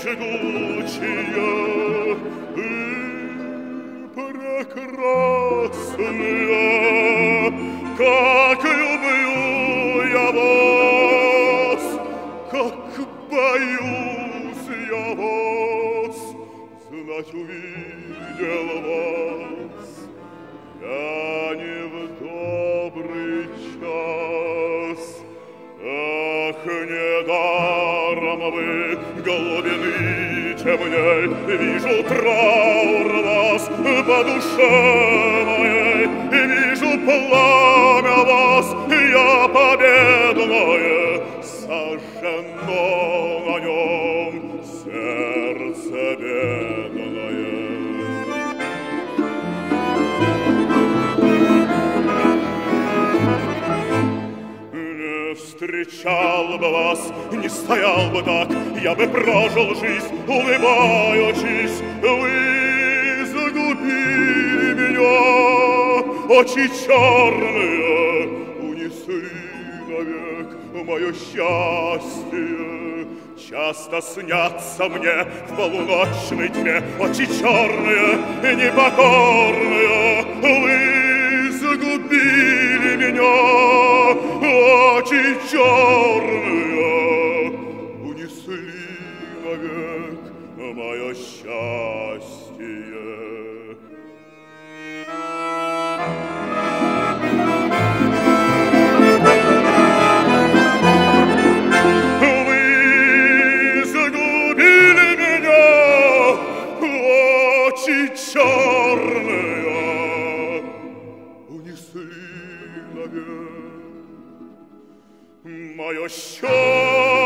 жгучие и прекрасные, как люблю я вас, как боюсь я вас, знать увидел вас я не в добрый час. Ах, недаром вы глубины темней, вижу траур вас по душе моей, вижу пламя вас, я победное, сожжено на нем сердце бедное. Встречал бы вас, не стоял бы так, я бы прожил жизнь, улыбаючись. Вы загубили меня, очи черные унесли навек мое счастье. Часто снятся мне в полуночной тьме очи черные, непокорные. Вы загубили меня, очи черные унесли навек мое счастье. Вы загубили меня, очи черные унесли навек мое счастье.